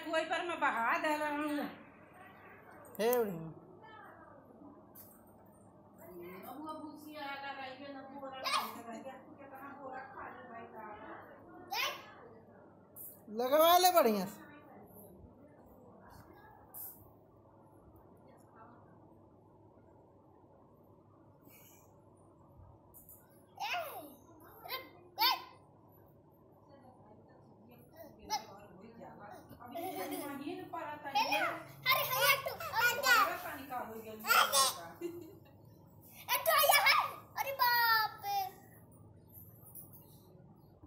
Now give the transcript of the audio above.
कुएं पर मैं बहा दे रहा हूँ। लगवा ले बढ़िया से। अरे